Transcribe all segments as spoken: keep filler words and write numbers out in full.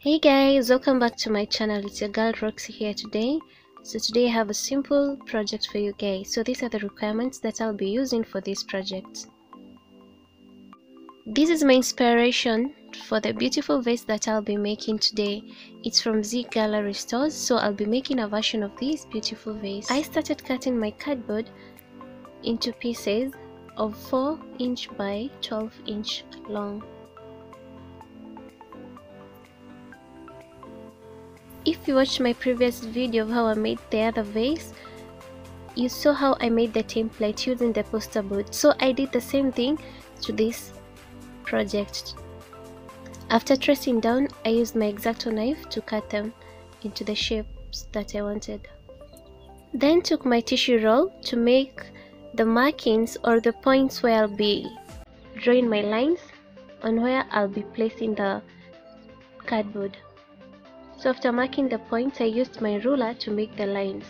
Hey guys, welcome back to my channel. It's your girl Roxy here today. So today I have a simple project for you guys. So these are the requirements that I'll be using for this project. This is my inspiration for the beautiful vase that I'll be making today. It's from Z Gallery Stores, so I'll be making a version of this beautiful vase. I started cutting my cardboard into pieces of four inch by twelve inch long. If you watched my previous video of how I made the other vase, you saw how I made the template using the poster board. So I did the same thing to this project. After tracing down, I used my X-Acto knife to cut them into the shapes that I wanted. Then took my tissue roll to make the markings or the points where I'll be drawing my lines on where I'll be placing the cardboard. So after marking the points, I used my ruler to make the lines.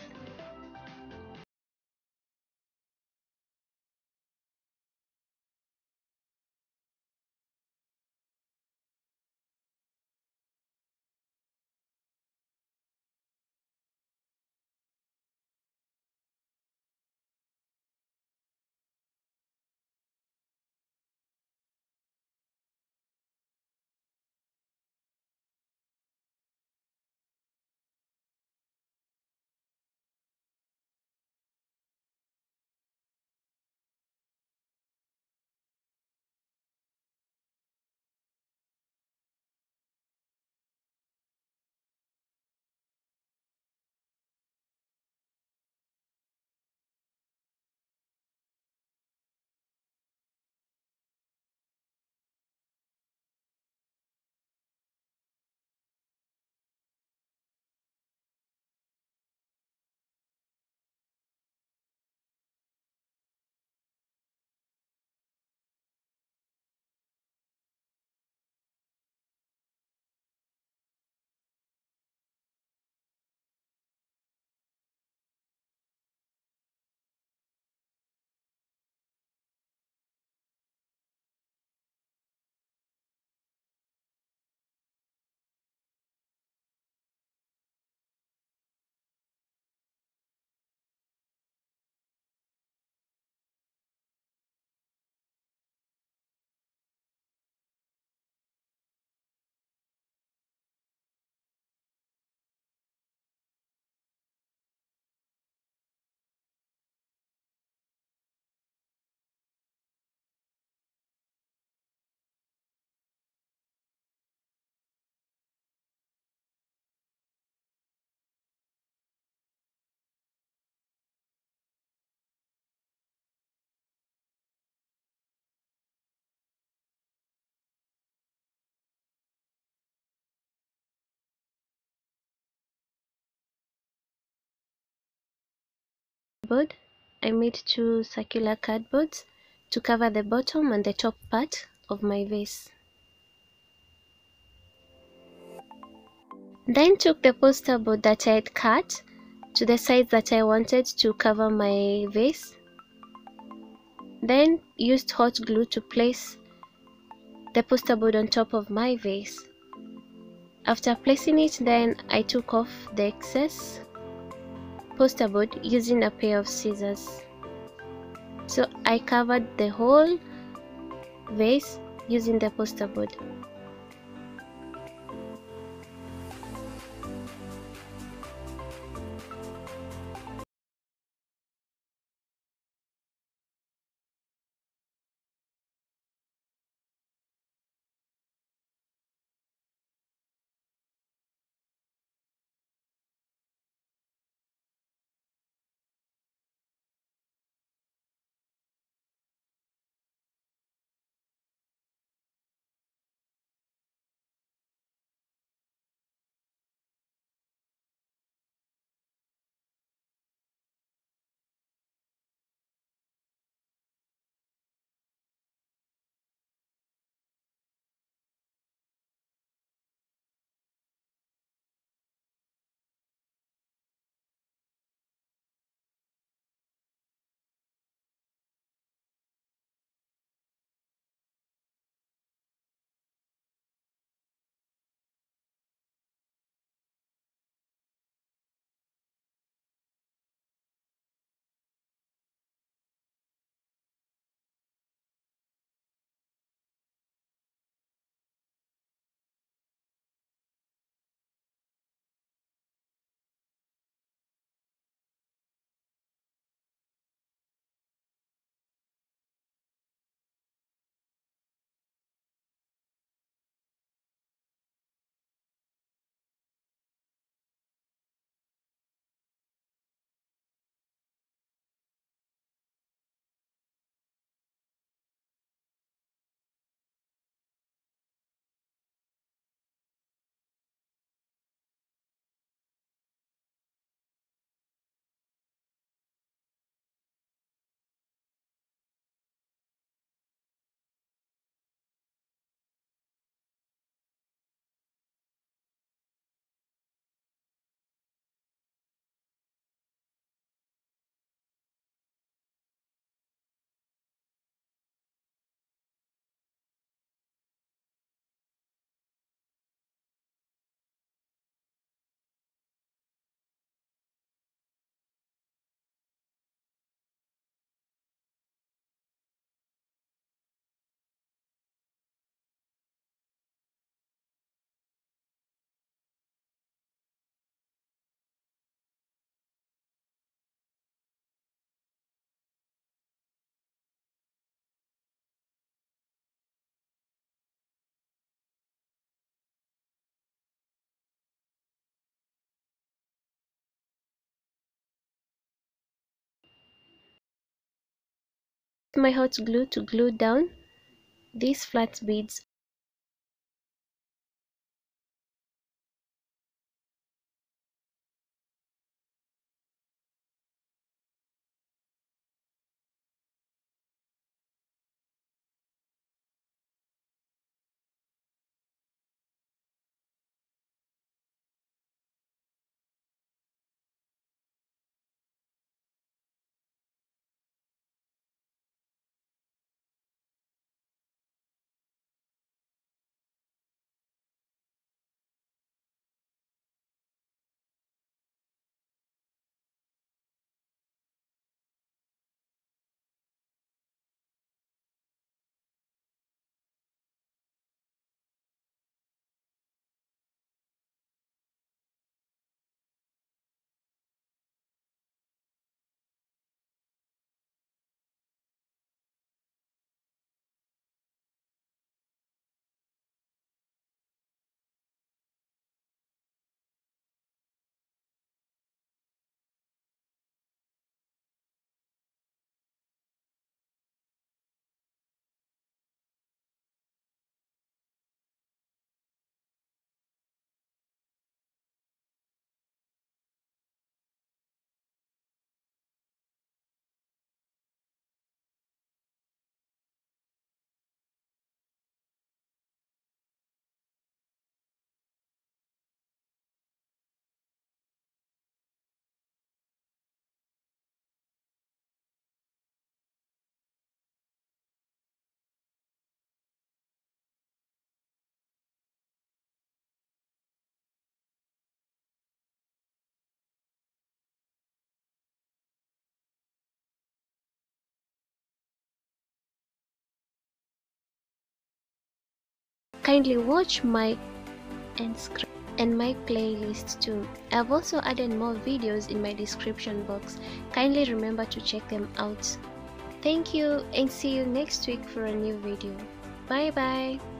Board, I made two circular cardboards to cover the bottom and the top part of my vase. Then took the poster board that I had cut to the size that I wanted to cover my vase. Then used hot glue to place the poster board on top of my vase. After placing it, then I took off the excess poster board using a pair of scissors. So I covered the whole vase using the poster board. My hot glue to glue down these flat beads. Kindly watch my and my playlist too. I've also added more videos in my description box. Kindly remember to check them out. Thank you and see you next week for a new video. Bye bye.